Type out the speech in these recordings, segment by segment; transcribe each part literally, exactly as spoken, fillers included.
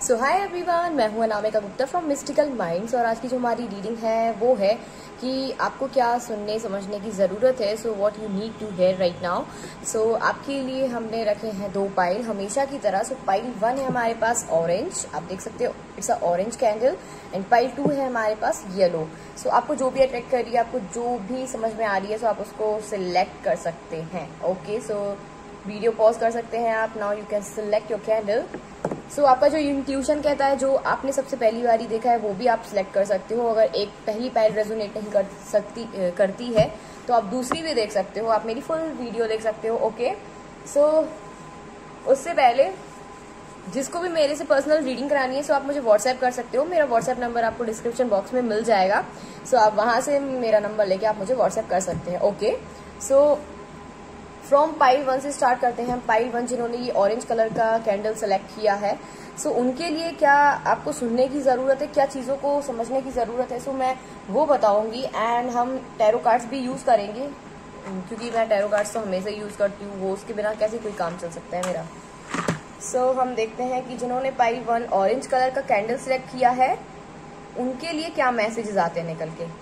सो हाय everyone, मैं हूं Anamika Gupta from mystical minds. और आज की जो हमारी रीडिंग है वो है कि आपको क्या सुनने समझने की ज़रूरत है। So what you need to hear right now. So आपके लिए हमने रखे हैं दो पाइल हमेशा की तरह। सो पाइल वन है हमारे पास ऑरेंज, आप देख सकते हो it's a orange candle. And pile two है हमारे पास येलो। सो आपको जो भी अट्रैक्ट कर रही है, आपको जो भी समझ में आ रही है, सो आप उसको सिलेक्ट कर सकते हैं। ओके, सो वीडियो पॉज कर सकते हैं आप। Now you can select your candle. So so, आपका जो इंट्यूशन कहता है, जो आपने सबसे पहली बारी देखा है, वो भी आप सिलेक्ट कर सकते हो। अगर एक पहली पाइल रेजोनेट नहीं कर सकती करती है तो आप दूसरी भी देख सकते हो, आप मेरी फुल वीडियो देख सकते हो। ओके, सो so, उससे पहले जिसको भी मेरे से पर्सनल रीडिंग करानी है, सो so आप मुझे व्हाट्सएप कर सकते हो। मेरा व्हाट्सएप नंबर आपको डिस्क्रिप्शन बॉक्स में मिल जाएगा। सो so, आप वहां से मेरा नंबर लेके आप मुझे व्हाट्सएप कर सकते हैं। Okay, so from pile one से स्टार्ट करते हैं। पाइल वन जिन्होंने ये ऑरेंज कलर का कैंडल सेलेक्ट किया है, सो so, उनके लिए क्या आपको सुनने की ज़रूरत है, क्या चीज़ों को समझने की ज़रूरत है, सो so, मैं वो बताऊंगी। एंड हम टैरो कार्ड्स भी यूज़ करेंगे, क्योंकि मैं टैरो कार्ड्स तो हमेशा यूज़ करती हूँ, वो उसके बिना कैसे कोई काम चल सकता है मेरा। सो so, हम देखते हैं कि जिन्होंने पाइल वन ऑरेंज कलर का कैंडल सेलेक्ट किया है, उनके लिए क्या मैसेजेस आते हैं निकल के।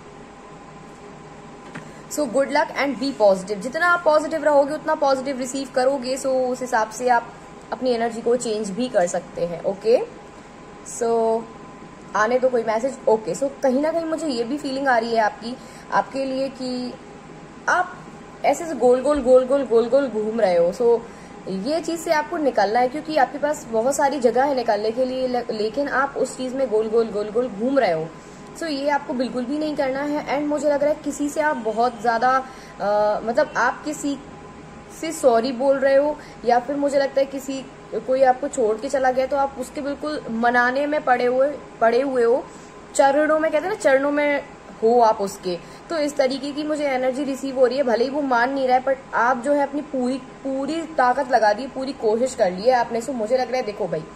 So good luck and be positive. जितना आप पॉजिटिव रहोगे उतना पॉजिटिव रिसीव करोगे। सो so, उस हिसाब से आप अपनी एनर्जी को चेंज भी कर सकते हैं। ओके, सो so, आने तो कोई मैसेज। ओके, सो कहीं ना कहीं मुझे ये भी फीलिंग आ रही है आपकी आपके लिए कि आप ऐसे से गोल गोल गोल गोल गोल गोल घूम रहे हो। सो so, ये चीज से आपको निकलना है, क्योंकि आपके पास बहुत सारी जगह है निकलने के लिए, लेकिन आप उस चीज में गोल गोल गोल गोल घूम रहे हो। सो so, ये आपको बिल्कुल भी नहीं करना है। एंड मुझे लग रहा है किसी से आप बहुत ज़्यादा मतलब आप किसी से सॉरी बोल रहे हो, या फिर मुझे लगता है किसी कोई आपको छोड़ के चला गया तो आप उसके बिल्कुल मनाने में पड़े हुए पड़े हुए हो, चरणों में, कहते हैं ना, चरणों में हो आप उसके। तो इस तरीके की मुझे एनर्जी रिसीव हो रही है। भले ही वो मान नहीं रहा है, बट आप जो है अपनी पूरी पूरी ताकत लगा दी, पूरी कोशिश कर ली है आपने। सो मुझे लग रहा है, देखो भाई,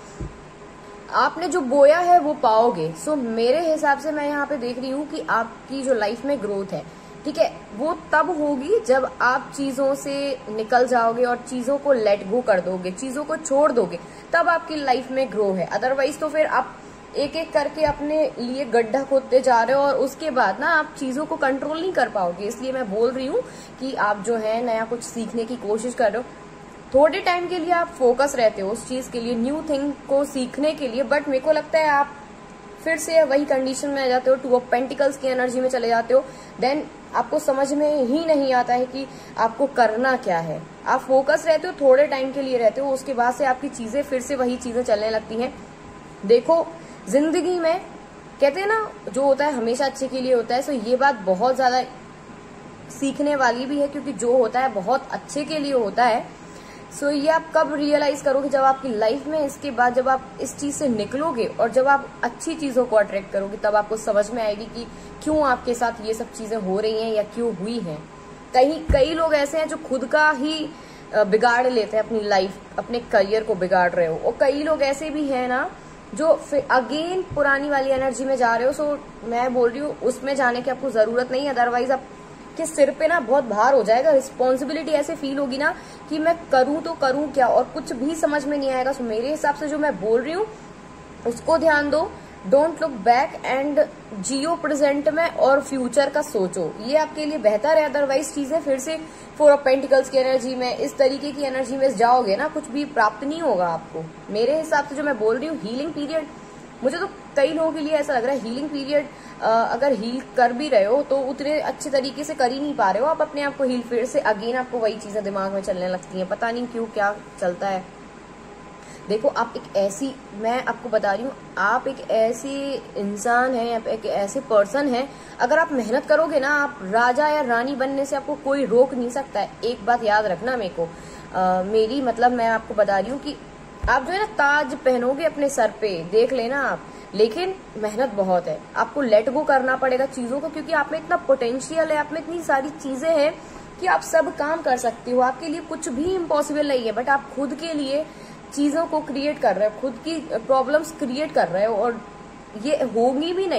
आपने जो बोया है वो पाओगे। सो so, मेरे हिसाब से मैं यहाँ पे देख रही हूँ कि आपकी जो लाइफ में ग्रोथ है, ठीक है, वो तब होगी जब आप चीजों से निकल जाओगे और चीजों को लेट गो कर दोगे, चीजों को छोड़ दोगे, तब आपकी लाइफ में ग्रो है। अदरवाइज तो फिर आप एक एक करके अपने लिए गड्ढा खोदते जा रहे हो और उसके बाद ना आप चीजों को कंट्रोल नहीं कर पाओगे। इसलिए मैं बोल रही हूँ कि आप जो है नया कुछ सीखने की कोशिश कर रहे हो, थोड़े टाइम के लिए आप फोकस रहते हो उस चीज के लिए, न्यू थिंग को सीखने के लिए, बट मेरे को लगता है आप फिर से वही कंडीशन में आ जाते हो, टू ऑफ पेंटिकल्स की एनर्जी में चले जाते हो। देन आपको समझ में ही नहीं आता है कि आपको करना क्या है। आप फोकस रहते हो, थोड़े टाइम के लिए रहते हो, उसके बाद से आपकी चीजें फिर से वही चीजें चलने लगती हैं। देखो, जिंदगी में कहते हैं ना, जो होता है हमेशा अच्छे के लिए होता है। सो ये बात बहुत ज्यादा सीखने वाली भी है, क्योंकि जो होता है बहुत अच्छे के लिए होता है। सो so, ये आप कब रियलाइज करोगे, जब आपकी लाइफ में इसके बाद जब आप इस चीज से निकलोगे और जब आप अच्छी चीजों को अट्रैक्ट करोगे, तब आपको समझ में आएगी कि क्यों आपके साथ ये सब चीजें हो रही हैं या क्यों हुई हैं। कहीं कई लोग ऐसे हैं जो खुद का ही बिगाड़ लेते हैं अपनी लाइफ, अपने करियर को बिगाड़ रहे हो, और कई लोग ऐसे भी हैं ना जो फिर अगेन पुरानी वाली एनर्जी में जा रहे हो। सो so, मैं बोल रही हूँ उसमें जाने की आपको जरूरत नहीं है। अदरवाइज आप के सिर पे ना बहुत भार हो जाएगा, रिस्पॉन्सिबिलिटी ऐसे फील होगी ना कि मैं करूं तो करूं क्या, और कुछ भी समझ में नहीं आएगा। सो मेरे हिसाब से जो मैं बोल रही हूँ उसको ध्यान दो। डोंट लुक बैक एंड जियो प्रेजेंट में और फ्यूचर का सोचो, ये आपके लिए बेहतर है। अदरवाइज चीजें फिर से फोर ऑफ पेंटिकल्स की एनर्जी में, इस तरीके की एनर्जी में जाओगे ना, कुछ भी प्राप्त नहीं होगा आपको। मेरे हिसाब से जो मैं बोल रही हूँ, हीलिंग पीरियड, मुझे तो कई लोगों के लिए ऐसा लग रहा है हीलिंग पीरियड अगर हील कर भी रहे हो तो उतने अच्छे तरीके से कर ही नहीं पा रहे हो आप अपने आप को हील। फिर से अगेन आपको वही चीजें दिमाग में चलने लगती हैं, पता नहीं क्यों, क्या चलता है। देखो, आप एक ऐसी, मैं आपको बता रही हूँ, आप एक ऐसी इंसान है, आप एक ऐसे पर्सन है, अगर आप मेहनत करोगे ना, आप राजा या रानी बनने से आपको कोई रोक नहीं सकता है। एक बात याद रखना मेरे को, आ, मेरी मतलब मैं आपको बता रही हूँ कि आप जो है ना ताज पहनोगे अपने सर पे, देख लेना आप, लेकिन मेहनत बहुत है। आपको लेट गो करना पड़ेगा चीजों को, क्योंकि आप में इतना पोटेंशियल है, आप में इतनी सारी चीजें हैं कि आप सब काम कर सकते हो। आपके लिए कुछ भी इम्पॉसिबल नहीं है, बट आप खुद के लिए चीजों को क्रिएट कर रहे हो, खुद की प्रॉब्लम्स क्रिएट कर रहे हो, और ये होगी भी नहीं।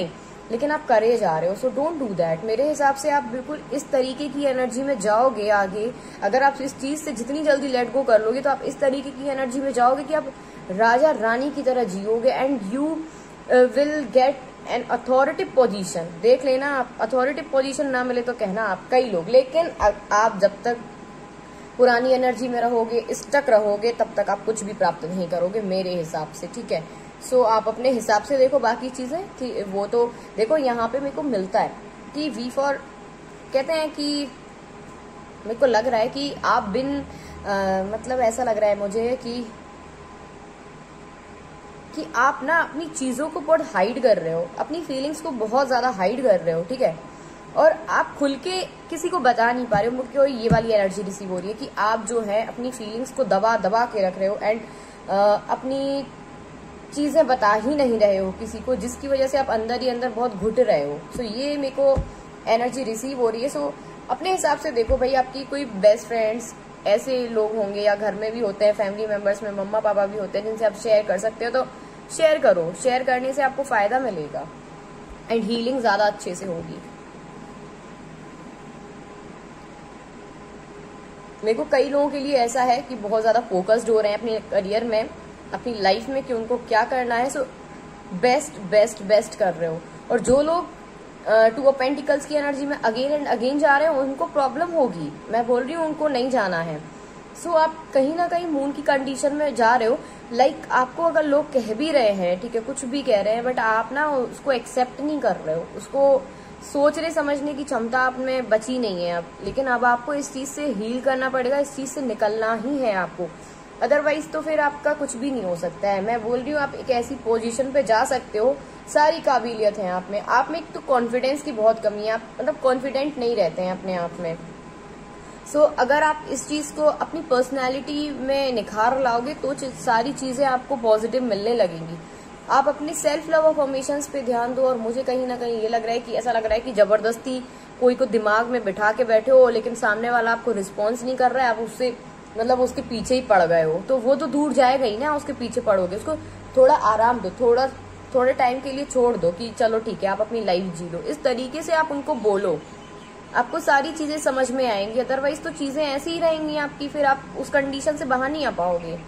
लेकिन आप करे जा रहे हो। So don't do that. मेरे हिसाब से आप बिल्कुल इस तरीके की एनर्जी में जाओगे आगे। अगर आप इस चीज से जितनी जल्दी लेट गो कर लोगे तो आप इस तरीके की एनर्जी में जाओगे कि आप राजा रानी की तरह जियोगे and you will get an authoritative position. देख लेना, आप अथॉरिटिव पोजीशन ना मिले तो कहना आप कई लोग, लेकिन आप जब तक पुरानी एनर्जी में रहोगे, स्टक रहोगे, तब तक आप कुछ भी प्राप्त नहीं करोगे मेरे हिसाब से, ठीक है। सो so, आप अपने हिसाब से देखो बाकी चीजें, वो तो देखो यहाँ पे मेरे को मिलता है कि वी फॉर कहते हैं कि मेरे को लग रहा है कि आप बिन आ, मतलब ऐसा लग रहा है मुझे कि कि आप ना अपनी चीजों को बहुत हाइड कर रहे हो, अपनी फीलिंग्स को बहुत ज्यादा हाइड कर रहे हो, ठीक है। और आप खुल के किसी को बता नहीं पा रहे हो। मुझे ये वाली एनर्जी रिसीव हो रही है कि आप जो है अपनी फीलिंग्स को दबा दबा के रख रहे हो एंड अपनी चीजें बता ही नहीं रहे हो किसी को, जिसकी वजह से आप अंदर ही अंदर बहुत घुट रहे हो। सो ये मेरे को एनर्जी रिसीव हो रही है। सो अपने हिसाब से देखो भाई, आपकी कोई बेस्ट फ्रेंड्स ऐसे लोग होंगे या घर में भी होते हैं, फैमिली मेंबर्स में मम्मा पापा भी होते हैं जिनसे आप शेयर कर सकते हो, तो शेयर करो। शेयर करने से आपको फायदा मिलेगा एंड हीलिंग ज्यादा अच्छे से होगी। मेरे को कई लोगों के लिए ऐसा है कि बहुत ज्यादा फोकस्ड हो रहे हैं अपने करियर में, अपनी लाइफ में कि उनको क्या करना है। सो बेस्ट बेस्ट बेस्ट कर रहे हो। और जो लोग टू ऑफ पेंटिकल्स की एनर्जी में अगेन एंड अगेन जा रहे हो, उनको प्रॉब्लम होगी। मैं बोल रही हूँ उनको नहीं जाना है। सो so, आप कहीं ना कहीं मून की कंडीशन में जा रहे हो। लाइक like, आपको अगर लोग कह भी रहे हैं, ठीक है, कुछ भी कह रहे हैं, बट आप ना उसको एक्सेप्ट नहीं कर रहे हो, उसको सोचने समझने की क्षमता आप में बची नहीं है अब। लेकिन अब आपको इस चीज से हील करना पड़ेगा, इस चीज से निकलना ही है आपको, अदरवाइज तो फिर आपका कुछ भी नहीं हो सकता है। मैं बोल रही हूँ आप एक ऐसी पोजीशन पे जा सकते हो, सारी काबिलियत है आप में। आप में एक तो कॉन्फिडेंस की बहुत कमी है, आप मतलब कॉन्फिडेंट नहीं रहते हैं अपने आप में। सो so, अगर आप इस चीज को अपनी पर्सनैलिटी में निखार लाओगे तो सारी चीजें आपको पॉजिटिव मिलने लगेंगी। आप अपनी सेल्फ लव अफर्मेशंस पे ध्यान दो। और मुझे कहीं ना कहीं ये लग रहा है कि ऐसा लग रहा है कि जबरदस्ती कोई को दिमाग में बिठा के बैठे हो, लेकिन सामने वाला आपको रिस्पॉन्स नहीं कर रहा है, आप उससे मतलब उसके पीछे ही पड़ गए हो, तो वो तो दूर जाएगा ही ना, उसके पीछे पड़ोगे। उसको थोड़ा आराम दो, थोड़ा थोड़े टाइम के लिए छोड़ दो कि चलो ठीक है आप अपनी लाइफ जी लो। इस तरीके से आप उनको बोलो, आपको सारी चीजें समझ में आएंगी। अदरवाइज तो चीजें ऐसी ही रहेंगी आपकी, फिर आप उस कंडीशन से बाहर नहीं आ पाओगे।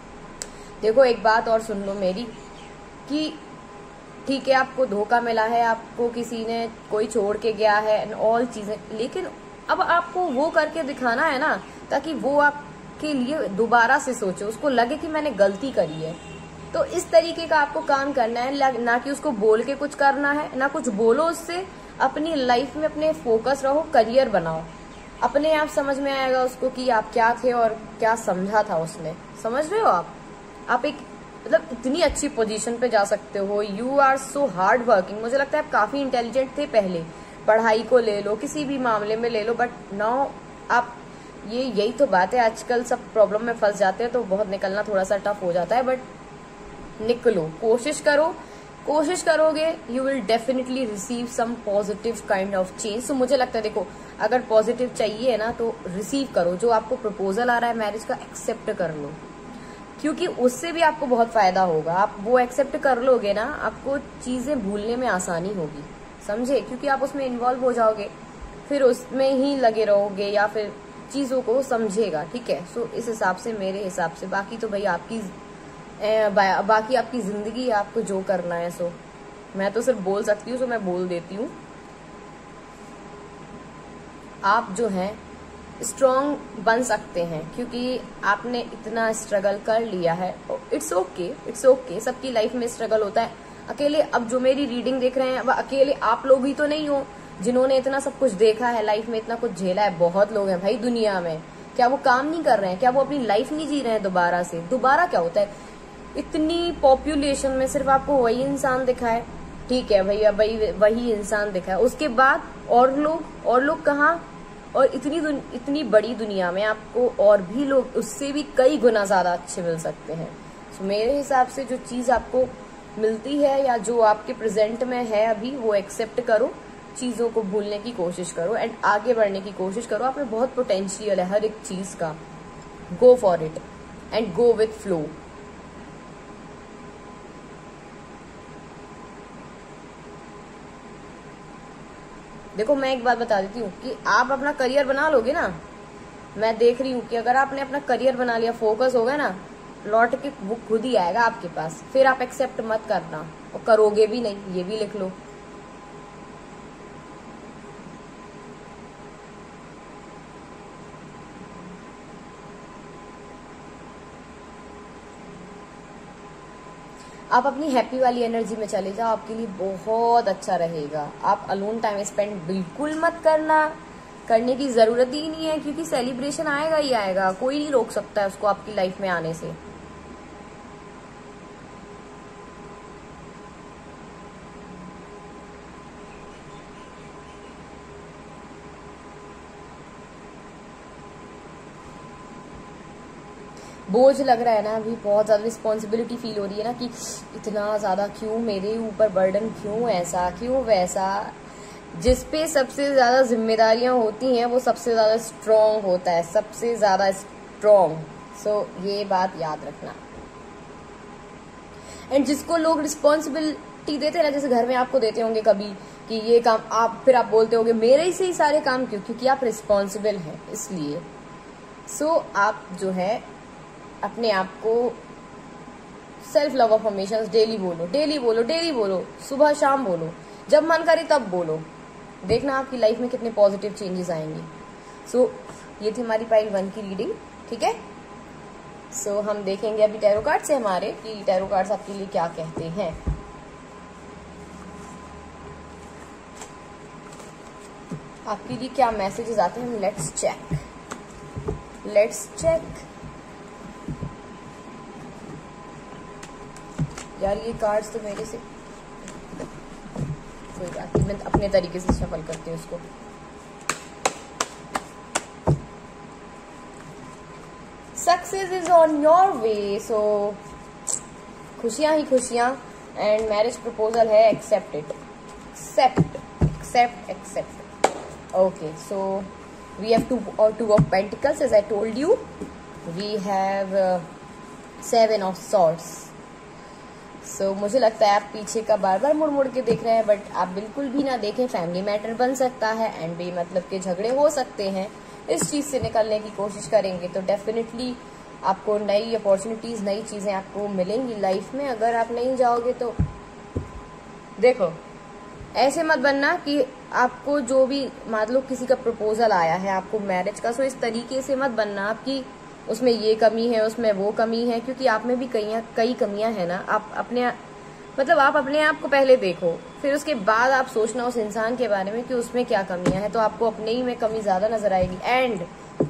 देखो एक बात और सुन लो मेरी, कि ठीक है आपको धोखा मिला है, आपको किसी ने कोई छोड़ के गया है एंड ऑल चीजें, लेकिन अब आपको वो करके दिखाना है ना, ताकि वो आपके लिए दोबारा से सोचे, उसको लगे कि मैंने गलती करी है। तो इस तरीके का आपको काम करना है, ना कि उसको बोल के कुछ करना है, ना कुछ बोलो उससे। अपनी लाइफ में अपने फोकस रहो, करियर बनाओ, अपने आप समझ में आएगा उसको कि आप क्या थे और क्या समझा था उसने। समझ रहे हो आप आप एक मतलब इतनी अच्छी पोजीशन पे जा सकते हो। You are so hard working. मुझे लगता है आप काफी इंटेलिजेंट थे पहले, पढ़ाई को ले लो, किसी भी मामले में ले लो, बट नाउ आप ये यही तो बात है, आजकल सब प्रॉब्लम में फंस जाते हैं तो बहुत निकलना थोड़ा सा टफ हो जाता है। बट निकलो, कोशिश करो, कोशिश करोगे you will definitely receive some positive kind of change. So मुझे लगता है देखो, अगर पॉजिटिव चाहिए ना तो रिसीव करो। जो आपको प्रपोजल आ रहा है मैरिज का, एक्सेप्ट कर लो, क्योंकि उससे भी आपको बहुत फायदा होगा। आप वो एक्सेप्ट कर लोगे ना, आपको चीजें भूलने में आसानी होगी, समझे, क्योंकि आप उसमें इन्वॉल्व हो जाओगे, फिर उसमें ही लगे रहोगे या फिर चीजों को समझेगा, ठीक है। सो इस हिसाब से, मेरे हिसाब से, बाकी तो भाई आपकी ए, बा, बाकी आपकी जिंदगी, आपको जो करना है। सो मैं तो सिर्फ बोल सकती हूँ, सो मैं बोल देती हूँ। आप जो है स्ट्रॉन्ग बन सकते हैं, क्योंकि आपने इतना स्ट्रगल कर लिया है। इट्स ओके, इट्स ओके, सबकी लाइफ में स्ट्रगल होता है। अकेले अब जो मेरी रीडिंग देख रहे हैं, वह अकेले आप लोग ही तो नहीं हो जिन्होंने इतना सब कुछ देखा है, लाइफ में इतना कुछ झेला है। बहुत लोग हैं भाई दुनिया में। क्या वो काम नहीं कर रहे हैं? क्या वो अपनी लाइफ नहीं जी रहे हैं दोबारा से? दोबारा क्या होता है, इतनी पॉपुलेशन में सिर्फ आपको वही इंसान दिखा है, ठीक है भैया, वही वही इंसान दिखा है। उसके बाद और लोग और लोग कहाँ? और इतनी इतनी बड़ी दुनिया में आपको और भी लोग उससे भी कई गुना ज्यादा अच्छे मिल सकते हैं। तो मेरे हिसाब से जो चीज आपको मिलती है या जो आपके प्रेजेंट में है अभी, वो एक्सेप्ट करो, चीजों को भूलने की कोशिश करो एंड आगे बढ़ने की कोशिश करो। आप में बहुत पोटेंशियल है हर एक चीज का। Go for it and go with flow. देखो मैं एक बात बता देती हूँ कि आप अपना करियर बना लोगे ना, मैं देख रही हूँ कि अगर आपने अपना करियर बना लिया, फोकस हो गया ना, लौट के वो खुद ही आएगा आपके पास। फिर आप एक्सेप्ट मत करना और करोगे भी नहीं, ये भी लिख लो। आप अपनी हैप्पी वाली एनर्जी में चले जाओ, आपके लिए बहुत अच्छा रहेगा। आप अलोन टाइम स्पेंड बिल्कुल मत करना, करने की जरूरत ही नहीं है, क्योंकि सेलिब्रेशन आएगा ही आएगा, कोई नहीं रोक सकता है उसको आपकी लाइफ में आने से। बोझ लग रहा है ना, अभी बहुत ज्यादा रिस्पॉन्सिबिलिटी फील हो रही है ना कि इतना ज्यादा क्यों मेरे ऊपर बर्डन, क्यों ऐसा क्यों वैसा। जिस पे सबसे ज्यादा जिम्मेदारियां होती हैं वो सबसे ज्यादा स्ट्रांग होता है, सबसे ज्यादा स्ट्रांग। सो ये बात याद रखना। एंड जिसको लोग रिस्पॉन्सिबिलिटी देते हैं ना, जैसे घर में आपको देते होंगे कभी कि ये काम आप, फिर आप बोलते होंगे मेरे से ही सारे काम क्यों, क्योंकि आप रिस्पॉन्सिबल हैं इसलिए। सो so, आप जो है अपने आप को सेल्फ लव अफर्मेशंस डेली बोलो, डेली बोलो, डेली बोलो, सुबह शाम बोलो, जब मन करे तब बोलो। देखना आपकी लाइफ में कितने पॉजिटिव चेंजेस आएंगे। सो so, ये थी हमारी पाइल वन की रीडिंग, ठीक है। सो so, हम देखेंगे अभी टैरो कार्ड से हमारे कि टैरो कार्ड्स आपके लिए क्या कहते हैं। आपके लिए क्या मैसेजेस आते हैं, लेट्स चेक, लेट्स चेक। यार ये कार्ड्स तो मेरे से, कोई बात नहीं, मैं अपने तरीके से शफल करती हूँ इसको। Success is on your way, so खुशियां ही खुशियां। एंड मैरिज प्रपोजल है, accept it, accept accept accept. Okay, so we have two और two of pentacles, as I told you. We have seven of swords. So so, मुझे लगता है आप पीछे का बार बार मुड़ मुड़ के देख रहे हैं, बट आप बिल्कुल भी ना देखें, फैमिली मैटर बन सकता है एंड बेमतलब के झगड़े हो सकते हैं। इस चीज से निकलने की कोशिश करेंगे तो डेफिनेटली आपको नई अपॉर्चुनिटीज, नई चीजें आपको मिलेंगी लाइफ में। अगर आप नहीं जाओगे तो देखो, ऐसे मत बनना कि आपको जो भी, मान लो किसी का प्रपोजल आया है आपको मैरिज का, सो इस तरीके से मत बनना आपकी उसमें ये कमी है, उसमें वो कमी है, क्योंकि आप में भी कई कई कमियां हैं ना। आप अपने मतलब आप अपने आप को पहले देखो, फिर उसके बाद आप सोचना उस इंसान के बारे में कि उसमें क्या कमियां हैं, तो आपको अपने ही में कमी ज्यादा नजर आएगी। एंड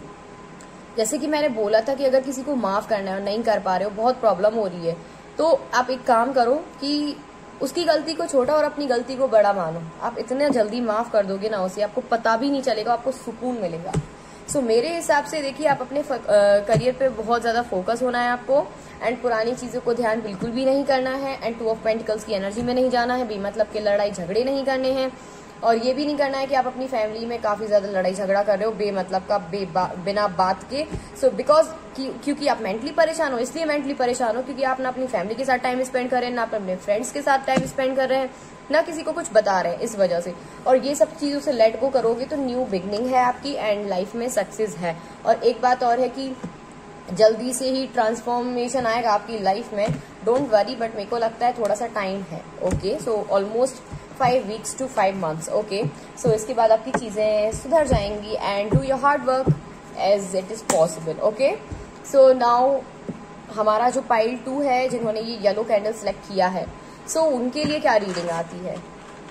जैसे कि मैंने बोला था कि अगर किसी को माफ करना है और नहीं कर पा रहे हो, बहुत प्रॉब्लम हो रही है, तो आप एक काम करो कि उसकी गलती को छोटा और अपनी गलती को बड़ा मानो। आप इतना जल्दी माफ कर दोगे ना उसे, आपको पता भी नहीं चलेगा, आपको सुकून मिलेगा। सो so, मेरे हिसाब से देखिए, आप अपने करियर पे बहुत ज्यादा फोकस होना है आपको, एंड पुरानी चीजों को ध्यान बिल्कुल भी नहीं करना है, एंड टू ऑफ पेंटिकल्स की एनर्जी में नहीं जाना है, बेमतलब के लड़ाई झगड़े नहीं करने हैं, और ये भी नहीं करना है कि आप अपनी फैमिली में काफी ज्यादा लड़ाई झगड़ा कर रहे हो बेमतलब का, बे बा, बिना बात के। सो बिकॉज क्योंकि आप मेंटली परेशान हो, इसलिए मेंटली परेशान हो क्योंकि आप ना अपनी फैमिली के साथ टाइम स्पेंड कर रहे हैं, ना अपने फ्रेंड्स के साथ टाइम स्पेंड कर रहे हैं, ना किसी को कुछ बता रहे हैं, इस वजह से। और ये सब चीजों से लेट गो करोगे तो न्यू बिगनिंग है आपकी, एंड लाइफ में सक्सेस है। और एक बात और है कि जल्दी से ही ट्रांसफॉर्मेशन आएगा आपकी लाइफ में, डोंट वरी, बट मेरे को लगता है थोड़ा सा टाइम है। Okay, so almost five weeks to five months. Okay, so इसके बाद आपकी चीजें सुधर जाएंगी, and do your hard work as it is possible. Okay, so now हमारा जो पाइल टू है, जिन्होंने ये येलो कैंडल सेलेक्ट किया है, सो so, उनके लिए क्या रीडिंग आती है।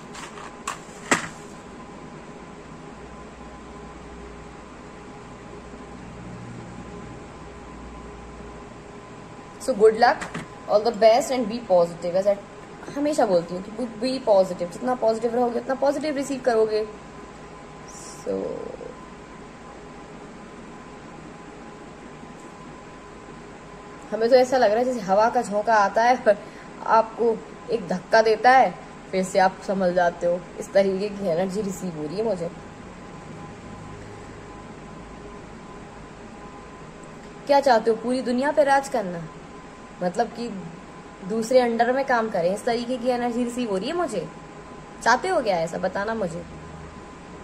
So good luck, all the best and be positive. As I हमेशा बोलती हूँ कि बी पॉजिटिव, जितना पॉजिटिव रहोगे उतना पॉजिटिव रिसीव करोगे। सो so, हमें तो ऐसा लग रहा है जैसे हवा का झोंका आता है, आपको एक धक्का देता है, फिर से आप संभल जाते हो। इस तरीके की एनर्जी रिसीव हो रही है मुझे। क्या चाहते हो, पूरी दुनिया पे राज करना, मतलब कि दूसरे अंडर में काम करें, इस तरीके की एनर्जी रिसीव हो रही है मुझे। चाहते हो क्या ऐसा, बताना मुझे।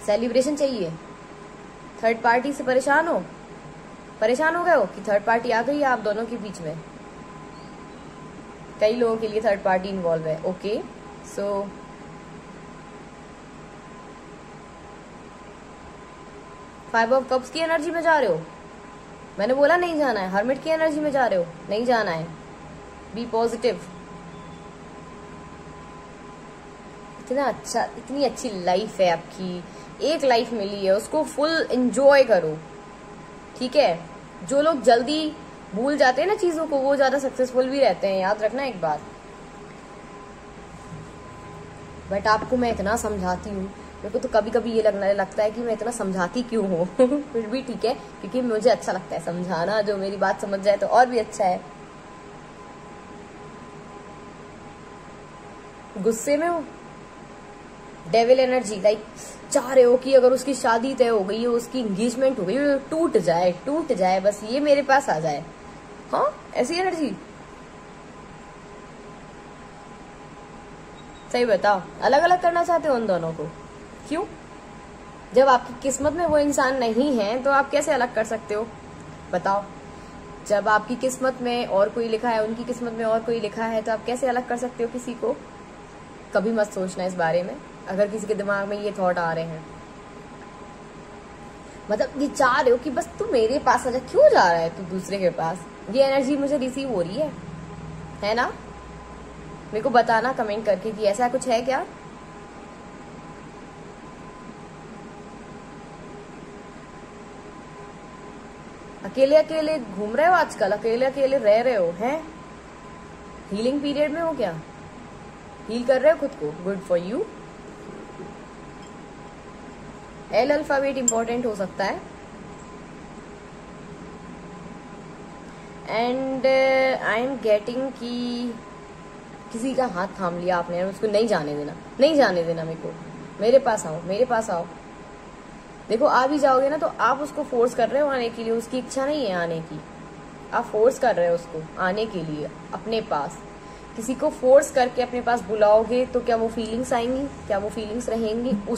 सेलिब्रेशन चाहिए, थर्ड पार्टी से परेशान हो परेशान हो गए हो कि थर्ड पार्टी आ गई है आप दोनों के बीच में। कई लोगों के लिए थर्ड पार्टी इन्वॉल्व है। Okay, so five of cups की एनर्जी में जा रहे हो, मैंने बोला नहीं जाना है। हर्मिट की एनर्जी में जा रहे हो, नहीं जाना है। Be positive. इतना अच्छा, इतनी अच्छी लाइफ है आपकी, एक लाइफ मिली है, उसको फुल एंजॉय करो, ठीक है। जो लोग जल्दी भूल जाते हैं ना चीजों को, वो ज्यादा सक्सेसफुल भी रहते हैं, याद रखना एक बात। बट आपको मैं इतना समझाती हूँ, मेरे को तो कभी कभी ये लगने लगता है कि मैं इतना समझाती क्यों हूँ फिर भी ठीक है, क्योंकि मुझे अच्छा लगता है समझाना। जो मेरी बात समझ जाए तो और भी अच्छा है। गुस्से में हो, डेविल एनर्जी, लाइक चाह रहे हो कि अगर उसकी शादी तय हो गई है, उसकी एंगेजमेंट हो गई है, टूट जाए टूट जाए बस ये मेरे पास आ जाए। हाँ, ऐसी एनर्जी। सही बताओ, अलग अलग करना चाहते हो उन दोनों को, क्यों? जब आपकी किस्मत में वो इंसान नहीं है तो आप कैसे अलग कर सकते हो, बताओ। जब आपकी किस्मत में और कोई लिखा है, उनकी किस्मत में और कोई लिखा है, तो आप कैसे अलग कर सकते हो किसी को? कभी मत सोचना इस बारे में, अगर किसी के दिमाग में ये थॉट आ रहे हैं। मतलब ये चाह रहे हो कि बस तू मेरे पास आ जा, क्यों जा रहा है तू दूसरे के पास? ये एनर्जी मुझे रिसीव हो रही है है ना? मेरे को बताना कमेंट करके कि ऐसा कुछ है क्या। अकेले अकेले घूम रहे हो आजकल, अकेले अकेले रह रहे हो, हैं? हीलिंग पीरियड में हो क्या? हील कर रहे हो खुद को, good for you. L alphabet important हो सकता है। एंड आई एम गेटिंग कि किसी का हाथ थाम लिया आपने, उसको नहीं जाने देना, नहीं जाने देना मेरे को। मेरे पास आओ, मेरे पास आओ। देखो, आ भी जाओगे ना तो आप उसको फोर्स कर रहे हो आने के लिए, उसकी इच्छा नहीं है आने की, आप फोर्स कर रहे हो उसको आने के लिए अपने पास। किसी को फोर्स करके अपने पास बुलाओगे तो क्या वो फीलिंग्स आएंगी, क्या वो फीलिंग्स रहेंगी? उस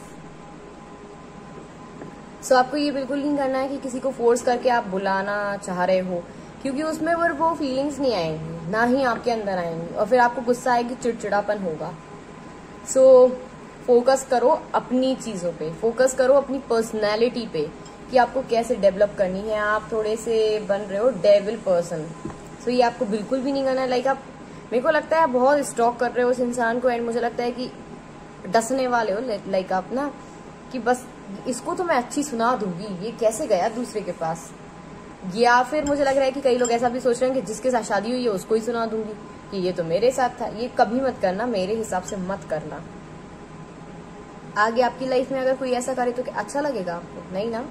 सो so, आपको ये बिल्कुल नहीं करना है कि किसी को फोर्स करके आप बुलाना चाह रहे हो, क्योंकि उसमें वो वो फीलिंग्स नहीं आएंगी, ना ही आपके अंदर आएंगी, और फिर आपको गुस्सा आएगी, चिड़चिड़ापन होगा। सो so, फोकस करो अपनी चीजों पे, फोकस करो अपनी पर्सनैलिटी पे कि आपको कैसे डेवलप करनी है। आप थोड़े से बन रहे हो डेविल पर्सन, सो ये आपको बिल्कुल भी नहीं करना है। लाइक आप, मेरे को लगता है आप बहुत स्टॉक कर रहे हो उस इंसान को, एंड मुझे लगता है कि डसने वाले हो। लाइक आप ना कि बस इसको तो मैं अच्छी सुना दूंगी, ये कैसे गया दूसरे के पास। या फिर मुझे लग रहा है कि कई लोग ऐसा भी सोच रहे हैं कि जिसके साथ शादी हुई है उसको ही सुना दूंगी कि ये तो मेरे साथ था। ये कभी मत करना, मेरे हिसाब से मत करना। आगे आपकी लाइफ में अगर कोई ऐसा करे तो क्या अच्छा लगेगा आपको? नहीं ना।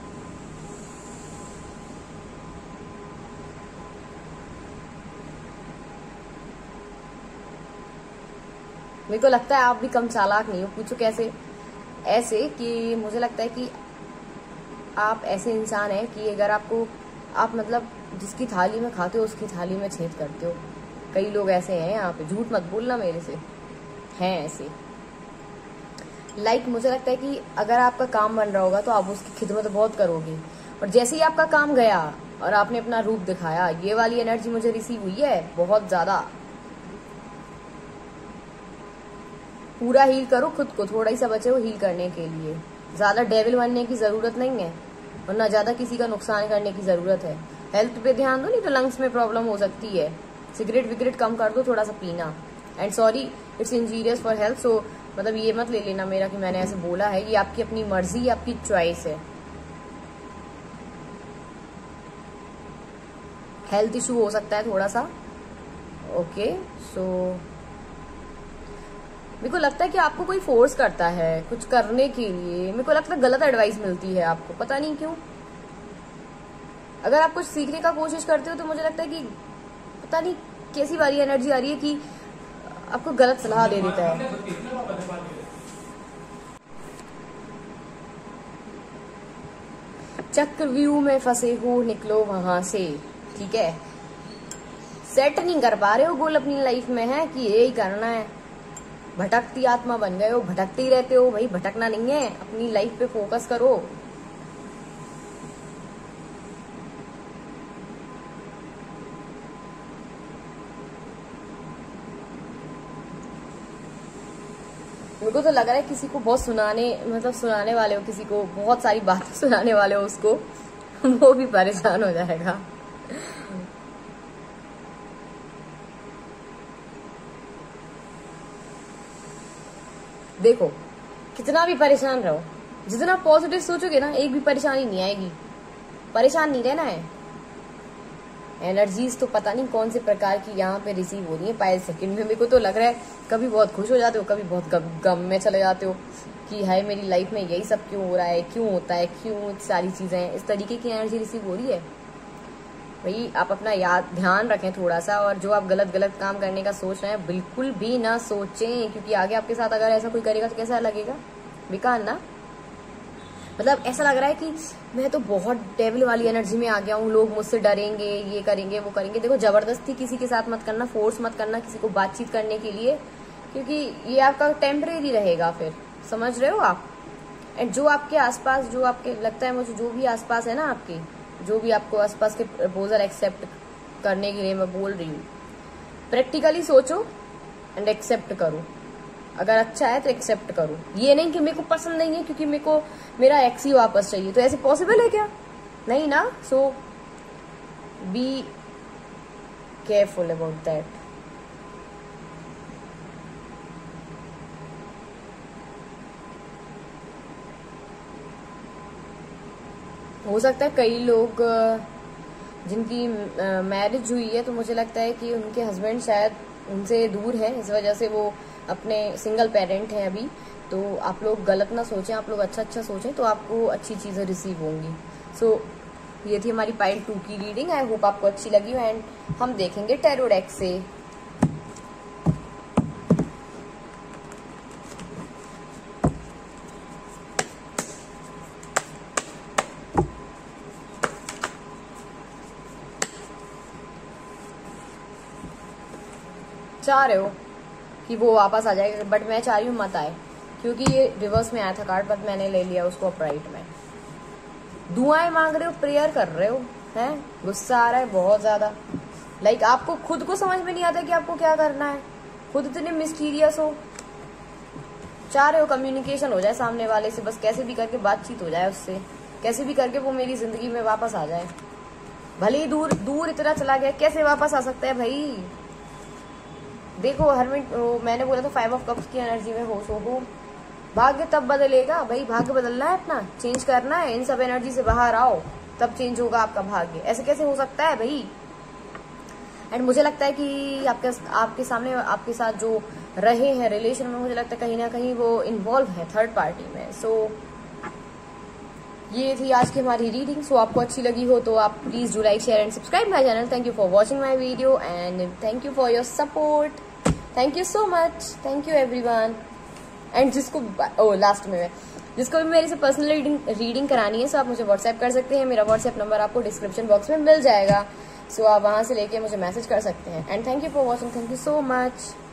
मेरे को लगता है आप भी कम चालाक नहीं हो। पूछो कैसे? ऐसे कि मुझे लगता है कि आप ऐसे इंसान हैं कि अगर आपको, आप मतलब जिसकी थाली में खाते हो उसकी थाली में छेद करते हो। कई लोग ऐसे हैं यहाँ पे, झूठ मत बोलना मेरे से, हैं ऐसे। लाइक like, मुझे लगता है कि अगर आपका काम बन रहा होगा तो आप उसकी खिदमत बहुत करोगे, और जैसे ही आपका काम गया और आपने अपना रूप दिखाया, ये वाली एनर्जी मुझे रिसीव हुई है बहुत ज्यादा। पूरा हील करो खुद को, थोड़ा ही सा बचे हो हील करने के लिए। ज्यादा डेविल बनने की जरूरत नहीं है, और ना ज्यादा किसी का नुकसान करने की जरूरत है। हेल्थ पे ध्यान दो, नहीं तो लंग्स में प्रॉब्लम हो सकती है। सिगरेट विगरेट कम कर दो, थोड़ा सा पीना। And sorry, it's injurious for health, so मतलब ये मत ले लेना मेरा कि मैंने ऐसे बोला है। ये आपकी अपनी मर्जी, आपकी चॉइस है। हेल्थ इशू हो सकता है थोड़ा सा। ओके, सो मेरे को लगता है कि आपको कोई फोर्स करता है कुछ करने के लिए। मेरे को लगता है गलत एडवाइस मिलती है आपको, पता नहीं क्यों। अगर आप कुछ सीखने का कोशिश करते हो तो मुझे लगता है कि पता नहीं कैसी वाली एनर्जी आ रही है कि आपको गलत सलाह दे देता है। चक्रव्यूह में फंसे हो, निकलो वहां से, ठीक है। सेट नहीं कर पा रहे हो गोल अपनी लाइफ में, है कि यही करना है, भटकती आत्मा बन गए हो, भटकते ही रहते हो। भाई भटकना नहीं है, अपनी लाइफ पे फोकस करो। मेरे को तो लग रहा है किसी को बहुत सुनाने, मतलब सुनाने वाले हो, किसी को बहुत सारी बातें सुनाने वाले हो, उसको वो भी परेशान हो जाएगा। देखो कितना भी परेशान रहो, जितना पॉजिटिव सोचोगे ना, एक भी परेशानी नहीं आएगी। परेशान नहीं रहना है। एनर्जीज तो पता नहीं कौन से प्रकार की यहाँ पे रिसीव हो रही है पाए सेकंड में। मेरे को तो लग रहा है कभी बहुत खुश हो जाते हो, कभी बहुत गम, गम में चले जाते हो कि हाय मेरी लाइफ में यही सब क्यों हो रहा है, क्यों होता है, क्यों सारी चीजें, इस तरीके की एनर्जी रिसीव हो रही है। भाई आप अपना याद ध्यान रखें थोड़ा सा, और जो आप गलत गलत काम करने का सोच रहे हैं बिल्कुल भी ना सोचें, क्योंकि आगे आपके साथ अगर ऐसा कोई करेगा तो कैसा लगेगा, बेकार ना। मतलब ऐसा लग रहा है कि मैं तो बहुत डेविल वाली एनर्जी में आ गया हूँ, लोग मुझसे डरेंगे, ये करेंगे वो करेंगे। देखो जबरदस्ती किसी के साथ मत करना, फोर्स मत करना किसी को बातचीत करने के लिए, क्योंकि ये आपका टेम्परेरी रहेगा फिर, समझ रहे हो आप। एंड जो आपके आसपास, जो आपके लगता है मुझे, जो भी आसपास है ना आपके, जो भी आपको आसपास के प्रपोजल एक्सेप्ट करने के लिए मैं बोल रही हूँ, प्रैक्टिकली सोचो एंड एक्सेप्ट करो। अगर अच्छा है तो एक्सेप्ट करो। ये नहीं कि मेरे को पसंद नहीं है क्योंकि मेरे को मेरा एक्स ही वापस चाहिए, तो ऐसे पॉसिबल है क्या? नहीं ना। So be careful about that. हो सकता है कई लोग जिनकी मैरिज हुई है, तो मुझे लगता है कि उनके हस्बैंड शायद उनसे दूर है, इस वजह से वो अपने सिंगल पेरेंट हैं अभी। तो आप लोग गलत ना सोचें, आप लोग अच्छा अच्छा सोचें तो आपको अच्छी चीज़ें रिसीव होंगी। सो so, ये थी हमारी पाइल टू की रीडिंग। आई होप आपको अच्छी लगी हो, एंड हम देखेंगे टैरो डेक से। चाह रहे हो कि वो वापस आ जाएगा, बट मैं चाह रही हूँ मत आए, क्योंकि ये रिवर्स में आया था कार्ड, बट मैंने ले लिया उसको अपराइट में। दुआएं मांग रहे हो, प्रेयर कर रहे हो, हैं, गुस्सा आ रहा है बहुत ज्यादा। लाइक आपको खुद को समझ में नहीं आता कि आपको क्या करना है, खुद इतने मिस्टीरियस हो। चाह रहे हो कम्युनिकेशन हो जाए सामने वाले से, बस कैसे भी करके बातचीत हो जाए उससे, कैसे भी करके वो मेरी जिंदगी में वापस आ जाए। भले ही दूर दूर इतना चला गया, कैसे वापस आ सकता है भाई। देखो हर मिनट, मैंने बोला था फाइव ऑफ कप्स की एनर्जी में हो, सो हो। भाग्य तब बदलेगा भाई, भाग्य बदलना है अपना, चेंज करना है, इन सब एनर्जी से बाहर आओ, तब चेंज होगा आपका भाग्य। ऐसे कैसे हो सकता है भाई। एंड मुझे लगता है कि आपके आपके सामने, आपके साथ जो रहे हैं रिलेशन में, मुझे लगता है कहीं ना कहीं वो इन्वॉल्व है थर्ड पार्टी में। सो so, ये थी आज की हमारी रीडिंग। सो so, आपको अच्छी लगी हो तो आप please do like, share and subscribe my channel. Thank you for watching my video and thank you for your support. Thank you so much, thank you everyone. And जिसको ओ लास्ट में मैं जिसको भी मेरे से पर्सनल रीडिंग रीडिंग करानी है, सो आप मुझे व्हाट्सएप कर सकते हैं। मेरा व्हाट्सएप नंबर आपको डिस्क्रिप्शन बॉक्स में मिल जाएगा, सो आप वहां से लेके मुझे मैसेज कर सकते हैं। And thank you for watching, thank you so much.